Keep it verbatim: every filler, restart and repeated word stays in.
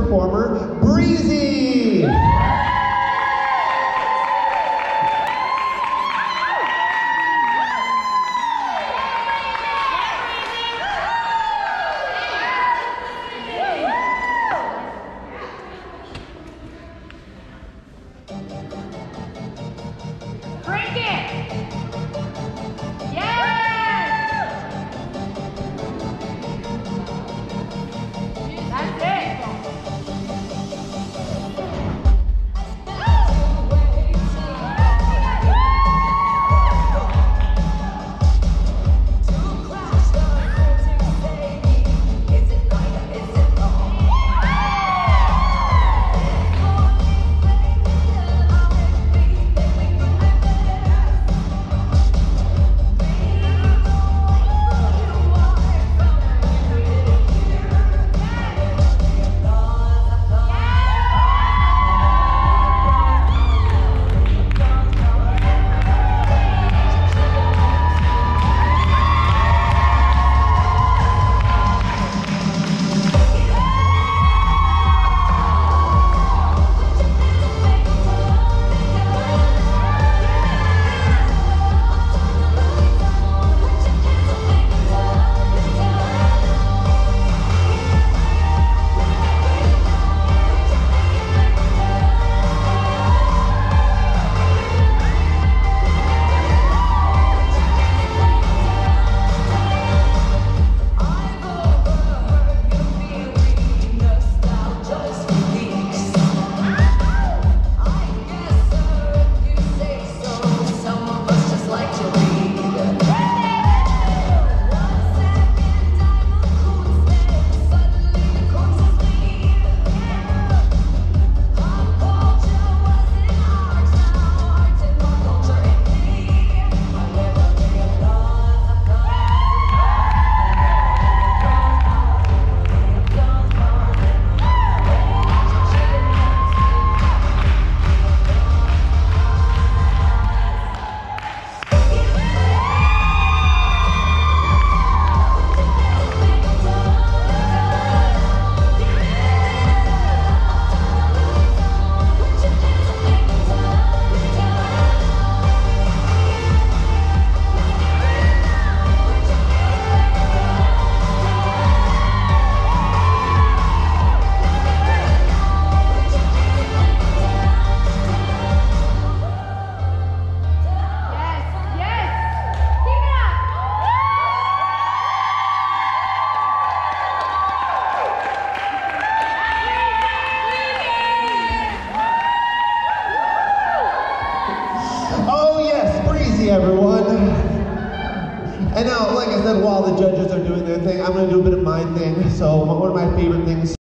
performer, Breezy. Break it! Yes! That's it! Everyone. And now, like I said, while the judges are doing their thing, I'm going to do a bit of my thing. So one of my favorite things